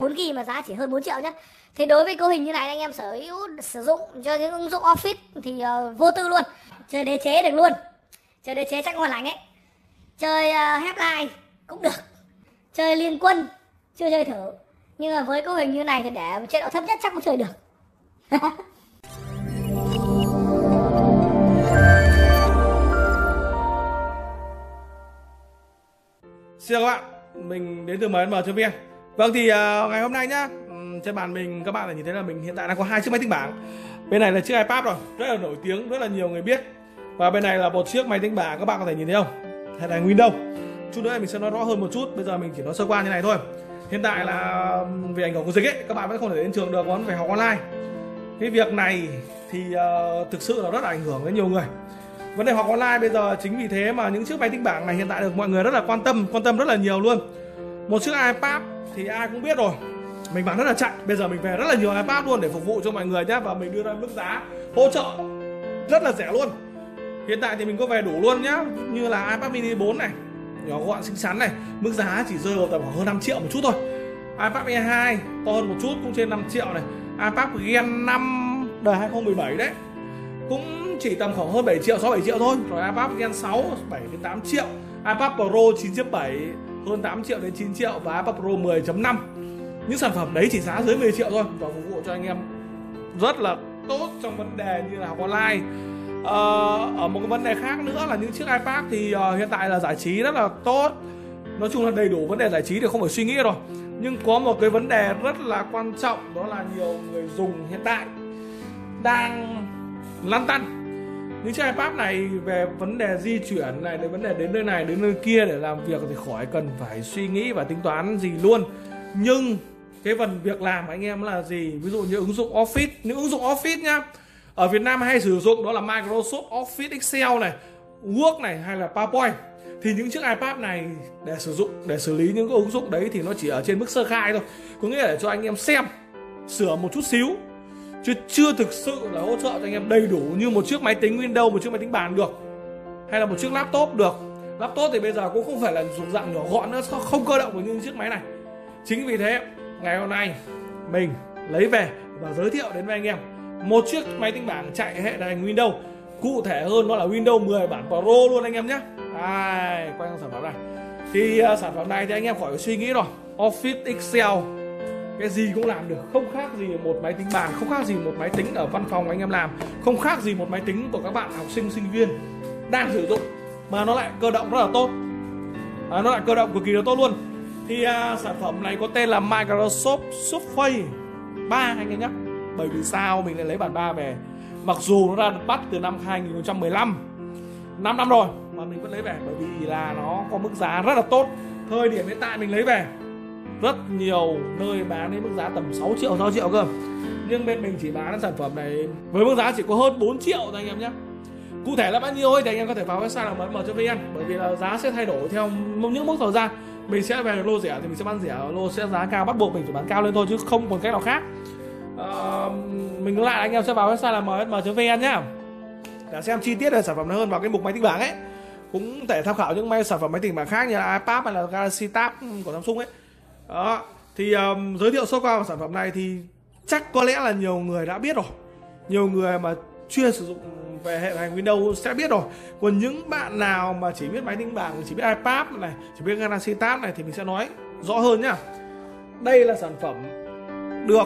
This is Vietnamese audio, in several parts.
4GB mà giá chỉ hơn 4 triệu nhá. Thì đối với cấu hình như này anh em sở hữu sử dụng cho những ứng dụng office thì vô tư luôn. Chơi đế chế được luôn. Chơi đế chế chắc ngon lành ấy. Chơi Headline cũng được. Chơi Liên Quân chưa chơi thử. Nhưng mà với cấu hình như này thì để chế độ thấp nhất chắc cũng chơi được. Xin chào các bạn, mình đến từ mnm.vn. Vâng thì ngày hôm nay nhá, trên bàn mình các bạn đã nhìn thấy là mình hiện tại đang có 2 chiếc máy tính bảng. Bên này là chiếc iPad rồi, rất là nổi tiếng, rất là nhiều người biết. Và bên này là một chiếc máy tính bảng, các bạn có thể nhìn thấy không? Hệ là Windows. Chút nữa mình sẽ nói rõ hơn một chút, bây giờ mình chỉ nói sơ qua như này thôi. Hiện tại là vì ảnh hưởng của dịch ấy, các bạn vẫn không thể đến trường được, vẫn phải học online. Cái việc này thì thực sự là rất là ảnh hưởng đến nhiều người. Vấn đề học online bây giờ chính vì thế mà những chiếc máy tính bảng này hiện tại được mọi người rất là quan tâm rất là nhiều luôn. Một chiếc iPad thì ai cũng biết rồi, mình bán rất là chạy. Bây giờ mình về rất là nhiều iPad luôn để phục vụ cho mọi người nhé. Và mình đưa ra mức giá hỗ trợ rất là rẻ luôn. Hiện tại thì mình có về đủ luôn nhá. Như là iPad mini 4 này, nhỏ gọn xinh xắn này, mức giá chỉ rơi vào tầm khoảng hơn 5 triệu một chút thôi. iPad Air 2 to hơn một chút cũng trên 5 triệu này. iPad Gen 5 đời 2017 đấy, cũng chỉ tầm khoảng hơn 7 triệu, 6-7 triệu thôi. Rồi iPad Gen 6 7 đến 8 triệu, iPad Pro 9.7 hơn 8 triệu đến 9 triệu và iPad Pro 10.5. Những sản phẩm đấy chỉ giá dưới 10 triệu thôi và phục vụ cho anh em rất là tốt trong vấn đề như là học online. Ở một cái vấn đề khác nữa là những chiếc iPad thì hiện tại là giải trí rất là tốt. Nói chung là đầy đủ vấn đề giải trí thì không phải suy nghĩ rồi. Nhưng có một cái vấn đề rất là quan trọng, đó là nhiều người dùng hiện tại đang lăn tăn những chiếc iPad này về vấn đề di chuyển này, đến vấn đề đến nơi này đến nơi kia để làm việc thì khỏi cần phải suy nghĩ và tính toán gì luôn. Nhưng cái phần việc làm anh em là gì? Ví dụ như ứng dụng Office, những ứng dụng Office nhá, ở Việt Nam hay sử dụng đó là Microsoft Office Excel này, Word này hay là PowerPoint. Thì những chiếc iPad này để sử dụng, để xử lý những cái ứng dụng đấy thì nó chỉ ở trên mức sơ khai thôi. Có nghĩa là để cho anh em xem, sửa một chút xíu, chứ chưa thực sự là hỗ trợ cho anh em đầy đủ như một chiếc máy tính Windows, một chiếc máy tính bàn được, hay là một chiếc laptop được. Laptop thì bây giờ cũng không phải là dùng dạng nhỏ gọn nữa, không cơ động như chiếc máy này. Chính vì thế ngày hôm nay mình lấy về và giới thiệu đến với anh em một chiếc máy tính bảng chạy hệ điều hành Windows. Cụ thể hơn đó là Windows 10 bản Pro luôn anh em nhé. Quay sang sản phẩm này. Thì sản phẩm này thì anh em khỏi phải suy nghĩ rồi. Office Excel cái gì cũng làm được, không khác gì một máy tính bàn, không khác gì một máy tính ở văn phòng anh em làm, không khác gì một máy tính của các bạn học sinh sinh viên đang sử dụng, mà nó lại cơ động rất là tốt. Nó lại cơ động cực kỳ là tốt luôn. Thì sản phẩm này có tên là Microsoft Surface 3 anh em nhé. Bởi vì sao mình lại lấy bản 3 về? Mặc dù nó ra bắt từ năm 2015, 5 năm rồi mà mình vẫn lấy về, bởi vì là nó có mức giá rất là tốt. Thời điểm hiện tại mình lấy về, rất nhiều nơi bán đến mức giá tầm 6 triệu cơ. Nhưng bên mình chỉ bán sản phẩm này với mức giá chỉ có hơn 4 triệu thôi anh em nhé. Cụ thể là bao nhiêu ấy thì anh em có thể vào website là mnm.vn, bởi vì là giá sẽ thay đổi theo những mức thời gian. Mình sẽ về lô rẻ thì mình sẽ bán rẻ, lô sẽ giá cao bắt buộc mình phải bán cao lên thôi chứ không còn cách nào khác. Mình nói lại anh em sẽ vào website là mnm.vn nhé, để xem chi tiết về sản phẩm này hơn vào cái mục máy tính bảng ấy. Cũng thể tham khảo những sản phẩm máy tính bảng khác như là iPad hay là Galaxy Tab của Samsung ấy. Đó, thì giới thiệu sơ qua sản phẩm này thì chắc có lẽ là nhiều người đã biết rồi. Nhiều người mà chuyên sử dụng về hệ điều hành Windows sẽ biết rồi. Còn những bạn nào mà chỉ biết máy tính bảng, chỉ biết iPad này, chỉ biết Galaxy Tab này thì mình sẽ nói rõ hơn nhá. Đây là sản phẩm được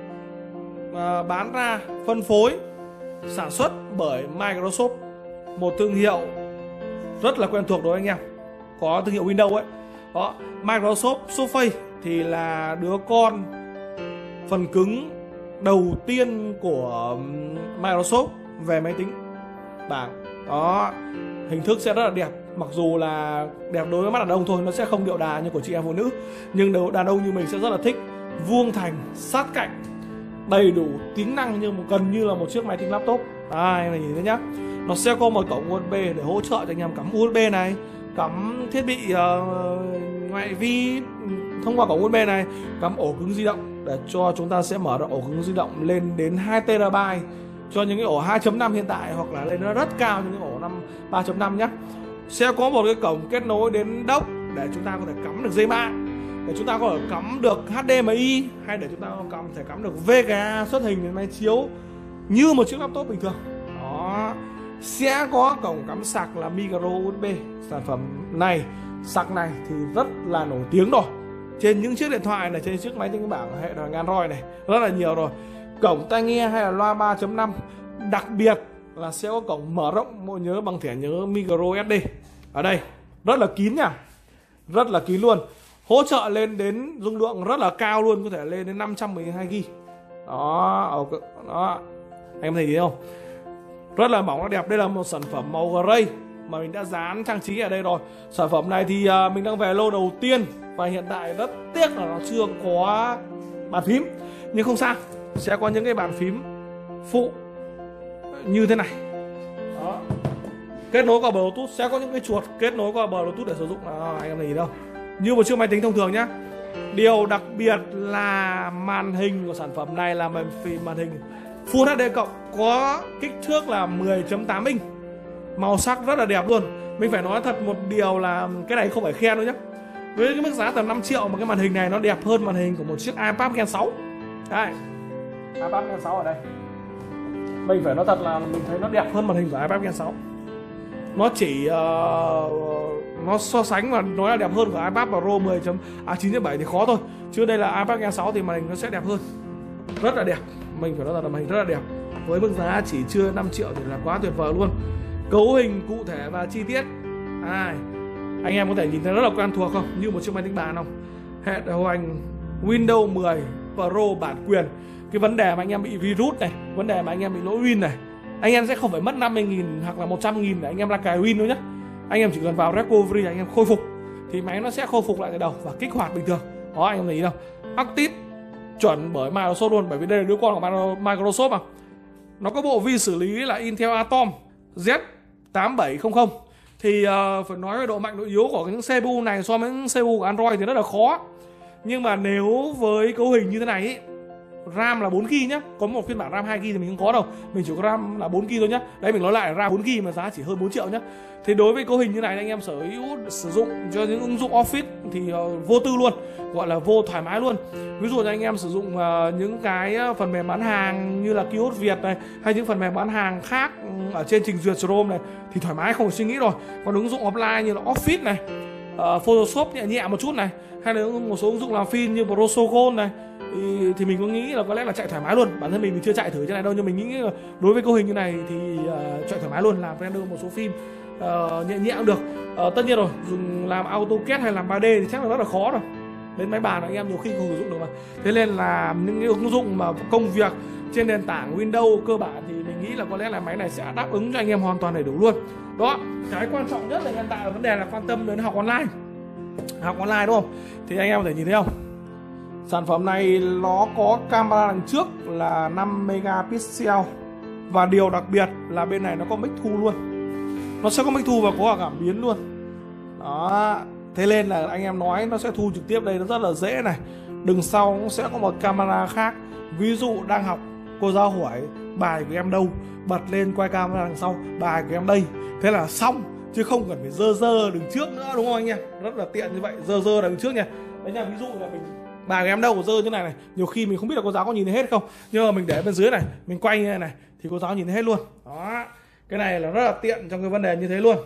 bán ra, phân phối, sản xuất bởi Microsoft, một thương hiệu rất là quen thuộc đối với anh em, có thương hiệu Windows ấy. Đó, Microsoft Surface thì là đứa con phần cứng đầu tiên của Microsoft về máy tính bảng. Đó, hình thức sẽ rất là đẹp, mặc dù là đẹp đối với mắt đàn ông thôi, nó sẽ không điệu đà như của chị em phụ nữ, nhưng đàn ông như mình sẽ rất là thích. Vuông thành, sát cạnh, đầy đủ tính năng như gần như là một chiếc máy tính laptop. Em nhìn thấy nhá, nó sẽ có một cổng USB để hỗ trợ cho anh em cắm USB này, cắm thiết bị ngoại vi thông qua cổng USB này, cắm ổ cứng di động để cho chúng ta sẽ mở được ổ cứng di động lên đến 2TB cho những cái ổ 2.5 hiện tại, hoặc là lên nó rất cao những cái ổ 3.5 nhé. Sẽ có một cái cổng kết nối đến dock để chúng ta có thể cắm được dây mạng. để chúng ta có thể cắm được HDMI, hay để chúng ta có thể cắm được VGA xuất hình đến máy chiếu như một chiếc laptop bình thường. Đó, sẽ có cổng cắm sạc là micro USB. Sản phẩm này, sạc này thì rất là nổi tiếng rồi trên những chiếc điện thoại này, trên chiếc máy tính bảng hệ thống Android này rất là nhiều rồi. Cổng tai nghe hay là loa 3.5, đặc biệt là sẽ có cổng mở rộng bộ nhớ bằng thẻ nhớ micro SD ở đây, rất là kín nha, rất là kín luôn. Hỗ trợ lên đến dung lượng rất là cao luôn, có thể lên đến 512 GB. Đó, đó, anh em thấy gì không? Rất là mỏng, rất đẹp. Đây là một sản phẩm màu gray mà mình đã dán trang trí ở đây rồi. Sản phẩm này thì mình đang về lô đầu tiên và hiện tại rất tiếc là nó chưa có bàn phím, nhưng không sao, sẽ có những cái bàn phím phụ như thế này. Đó, kết nối qua Bluetooth, sẽ có những cái chuột kết nối qua Bluetooth để sử dụng. Anh em thấy gì đâu, như một chiếc máy tính thông thường nhá. Điều đặc biệt là màn hình của sản phẩm này là màn hình Full HD cộng, có kích thước là 10.8 inch, màu sắc rất là đẹp luôn. Mình phải nói thật một điều là cái này không phải khen đâu nhé. Với cái mức giá tầm 5 triệu mà cái màn hình này nó đẹp hơn màn hình của một chiếc iPad Gen 6. Đây, iPad Gen 6 ở đây. Mình phải nói thật là mình thấy nó đẹp hơn màn hình của iPad Gen 6. Nó chỉ nó so sánh và nói là đẹp hơn của iPad Pro 9.7 thì khó thôi. Chứ đây là iPad Gen 6 thì màn hình nó sẽ đẹp hơn. Rất là đẹp. Mình phải nói là màn hình rất là đẹp. Với mức giá chỉ chưa 5 triệu thì là quá tuyệt vời luôn. Cấu hình cụ thể và chi tiết, anh em có thể nhìn thấy rất là quen thuộc không? Như một chiếc máy tính bàn không? Hệ điều hành Windows 10 Pro bản quyền. Cái vấn đề mà anh em bị virus này, vấn đề mà anh em bị lỗi Win này, anh em sẽ không phải mất 50.000 hoặc là 100.000 để anh em ra cài Win đâu nhé. Anh em chỉ cần vào recovery, anh em khôi phục thì máy nó sẽ khôi phục lại từ đầu và kích hoạt bình thường. Đó, anh em thấy đâu? Active chuẩn bởi Microsoft luôn, bởi vì đây là đứa con của Microsoft mà. Nó có bộ vi xử lý là Intel Atom Z8700. Thì phải nói về độ mạnh độ yếu của những CPU này so với những CPU của Android thì rất là khó. Nhưng mà nếu với cấu hình như thế này ý, RAM là 4GB nhá. Có một phiên bản RAM 2GB thì mình không có đâu. Mình chỉ có RAM là 4GB thôi nhá. Đấy, mình nói lại RAM 4GB mà giá chỉ hơn 4 triệu nhá. Thì đối với cấu hình như này anh em sở hữu sử dụng cho những ứng dụng Office thì vô tư luôn, gọi là vô thoải mái luôn. Ví dụ như anh em sử dụng những cái phần mềm bán hàng như là Kiosk Việt này, hay những phần mềm bán hàng khác ở trên trình duyệt Chrome này thì thoải mái không phải suy nghĩ rồi. Còn ứng dụng offline như là Office này, Photoshop nhẹ nhẹ một chút này, hay là một số ứng dụng làm phim như Prosocon này thì mình có nghĩ là có lẽ là chạy thoải mái luôn. Bản thân mình chưa chạy thử cái này đâu, nhưng mình nghĩ là đối với cấu hình như này thì chạy thoải mái luôn, làm render một số phim nhẹ nhẹ cũng được. Tất nhiên rồi, dùng làm AutoCAD hay làm 3D thì chắc là rất là khó rồi. Đến máy bàn anh em nhiều khi không sử dụng được mà. Thế nên là những cái ứng dụng mà công việc trên nền tảng Windows cơ bản thì mình nghĩ là có lẽ là máy này sẽ đáp ứng cho anh em hoàn toàn đầy đủ luôn. Đó, cái quan trọng nhất là hiện tại là vấn đề là quan tâm đến học online. Học online đúng không? Thì anh em có thể nhìn thấy không? Sản phẩm này nó có camera đằng trước là 5 megapixel. Và điều đặc biệt là bên này nó có mic thu luôn. Nó sẽ có mic thu và có cả cảm biến luôn. Đó, thế nên là anh em nói nó sẽ thu trực tiếp đây nó rất là dễ này. Đằng sau cũng sẽ có một camera khác. Ví dụ đang học, cô giáo hỏi bài của em đâu, bật lên quay camera đằng sau, bài của em đây. Thế là xong, chứ không cần phải dơ đứng trước nữa, đúng không anh em? Rất là tiện như vậy, dơ đằng trước nha. Đấy nha, ví dụ là mình bài của em đâu dơ như này này, nhiều khi mình không biết là cô giáo có nhìn thấy hết không, nhưng mà mình để bên dưới này, mình quay như này thì cô giáo nhìn thấy hết luôn. Đó, cái này là rất là tiện trong cái vấn đề như thế luôn.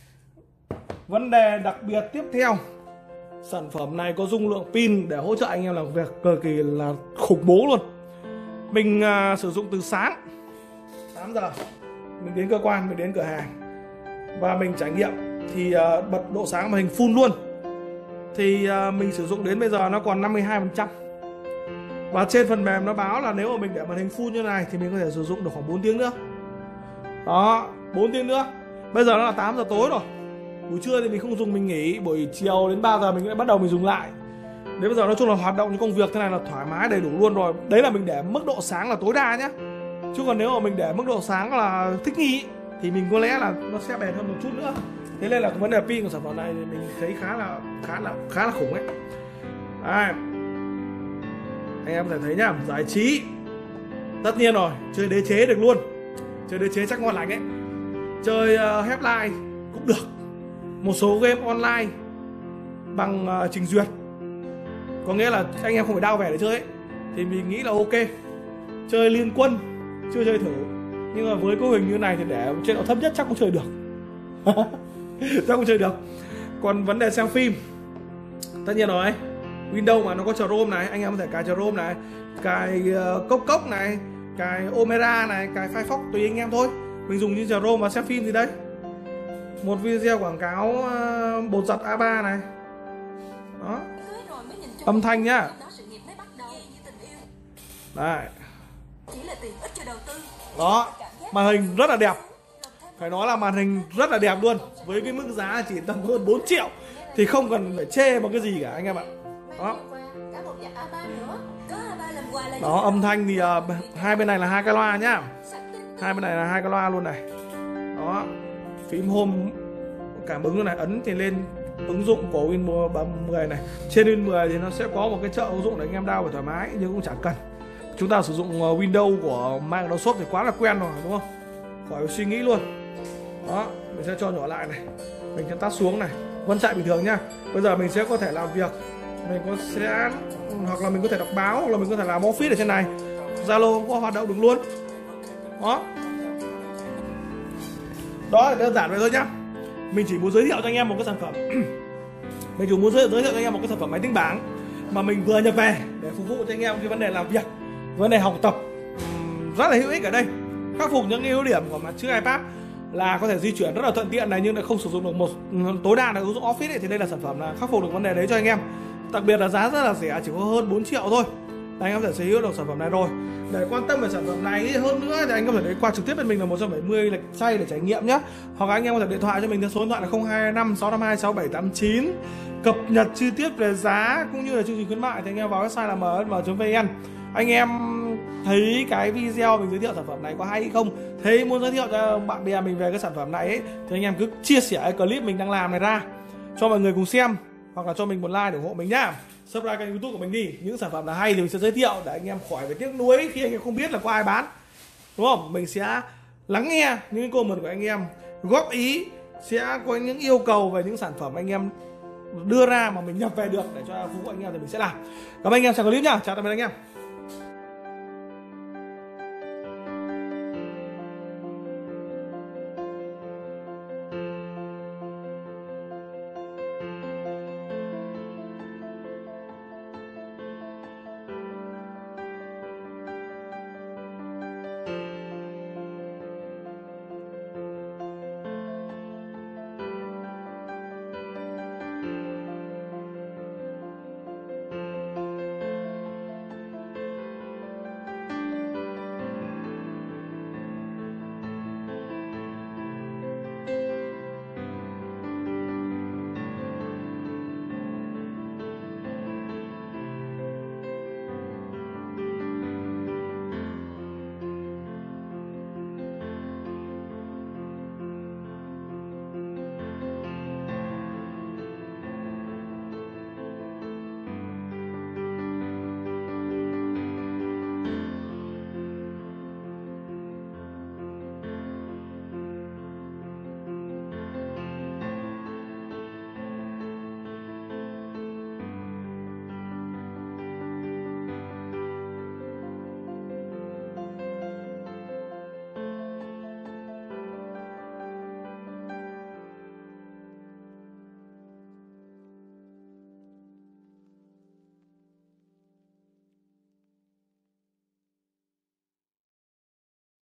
Vấn đề đặc biệt tiếp theo, sản phẩm này có dung lượng pin để hỗ trợ anh em làm việc cực kỳ là khủng bố luôn. Mình sử dụng từ sáng 8 giờ mình đến cơ quan, mình đến cửa hàng và mình trải nghiệm thì bật độ sáng màn hình full luôn. Thì mình sử dụng đến bây giờ nó còn 52%. Và trên phần mềm nó báo là nếu mà mình để màn hình full như này thì mình có thể sử dụng được khoảng 4 tiếng nữa. Đó, 4 tiếng nữa. Bây giờ nó là 8 giờ tối rồi. Buổi trưa thì mình không dùng, mình nghỉ. Buổi chiều đến 3 giờ mình lại bắt đầu mình dùng lại. Đến bây giờ nói chung là hoạt động như công việc thế này là thoải mái đầy đủ luôn rồi. Đấy là mình để mức độ sáng là tối đa nhé. Chứ còn nếu mà mình để mức độ sáng là thích nghi thì mình có lẽ là nó sẽ bền hơn một chút nữa. Thế nên là cái vấn đề pin của sản phẩm này thì mình thấy khá là khủng ấy. Đây, anh em có thể thấy nhá, giải trí tất nhiên rồi, chơi đế chế được luôn, chơi đế chế chắc ngon lành ấy, chơi Half-Life cũng được, một số game online bằng trình duyệt có nghĩa là anh em không phải đao về để chơi ấy, thì mình nghĩ là ok. Chơi liên quân chưa chơi thử, nhưng mà với cấu hình như này thì để trên độ thấp nhất chắc cũng chơi được. Chắc cũng chơi được. Còn vấn đề xem phim, tất nhiên rồi, Windows mà nó có Chrome này, anh em có thể cài Chrome này, cài Cốc này, cài Opera này, cài Firefox tùy anh em thôi. Mình dùng như Chrome và xem phim gì đấy. Một video quảng cáo bột giặt A3 này. Đó. Âm thanh nhá. Đây. Đó, màn hình rất là đẹp. Phải nói là màn hình rất là đẹp luôn. Với cái mức giá chỉ tầm hơn 4 triệu thì không cần phải chê một cái gì cả anh em ạ. Đó. Đó, âm thanh thì hai bên này là 2 cái loa nhá. Hai bên này là 2 cái loa luôn này. Đó. Phím home cảm ứng này, ấn thì lên ứng dụng của Windows 10 này. Trên Windows 10 thì nó sẽ có một cái chợ ứng dụng để anh em download thoải mái, nhưng cũng chẳng cần. Chúng ta sử dụng Windows của Microsoft thì quá là quen rồi đúng không? Khỏi suy nghĩ luôn. Đó, mình sẽ cho nhỏ lại này. Mình sẽ tắt xuống này, vẫn chạy bình thường nhá. Bây giờ mình sẽ có thể làm việc, mình sẽ hoặc là mình có thể đọc báo, hoặc là mình có thể làm Office ở trên này. Zalo có hoạt động được luôn. Đó. Đó là đơn giản vậy thôi nhá. Mình chỉ muốn giới thiệu cho anh em một cái sản phẩm. Mình chỉ muốn giới thiệu cho anh em một cái sản phẩm máy tính bảng mà mình vừa nhập về để phục vụ cho anh em cái vấn đề làm việc, vấn đề học tập rất là hữu ích ở đây. Khắc phục những ưu điểm của mặt chữ iPad là có thể di chuyển rất là thuận tiện này, nhưng lại không sử dụng được một tối đa là ứng dụng Office ấy, thì đây là sản phẩm là khắc phục được vấn đề đấy cho anh em. Đặc biệt là giá rất là rẻ, chỉ có hơn 4 triệu thôi. Là anh em có thể sở hữu được sản phẩm này rồi. Để quan tâm về sản phẩm này hơn nữa thì anh có thể đến qua trực tiếp bên mình là 170 lệch say để trải nghiệm nhé. Hoặc là anh em có thể điện thoại cho mình theo số điện thoại là 025 652 6789. Cập nhật chi tiết về giá cũng như là chương trình khuyến mại thì anh em vào website là msm.vn. Anh em thấy cái video mình giới thiệu sản phẩm này có hay không, thấy muốn giới thiệu cho bạn bè mình về cái sản phẩm này ấy, thì anh em cứ chia sẻ cái clip mình đang làm này ra cho mọi người cùng xem, hoặc là cho mình một like để ủng hộ mình nhá. Subscribe kênh YouTube của mình đi, những sản phẩm là hay thì mình sẽ giới thiệu để anh em khỏi phải tiếc nuối khi anh em không biết là có ai bán, đúng không? Mình sẽ lắng nghe những comment của anh em, góp ý, sẽ có những yêu cầu về những sản phẩm anh em đưa ra mà mình nhập về được để cho phục vụ anh em thì mình sẽ làm. Cảm ơn anh em xem clip nhá, chào tạm biệt anh em.